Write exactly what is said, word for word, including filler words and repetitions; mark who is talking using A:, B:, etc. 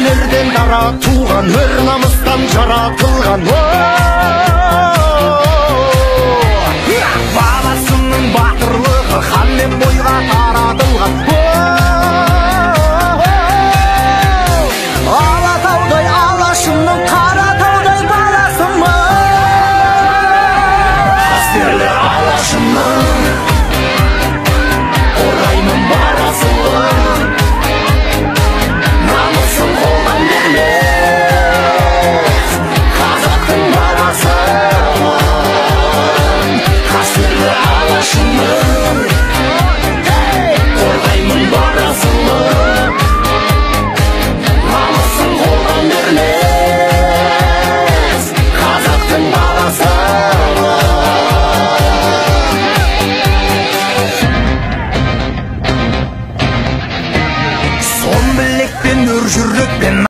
A: ерлерден дара туған, өр намыстан жаратылған. Баласының батырлығы хан мен бойға таратылған. Алатаудай алашымның, Қаратаудай баласымын. Қастерлі алашымның, ораймын барасылын. Намысын қолдан бермес қазақтың баласын. Қастерлі алашымның, ораймын барасылын. Намысын қолдан бермес қазақтың баласын.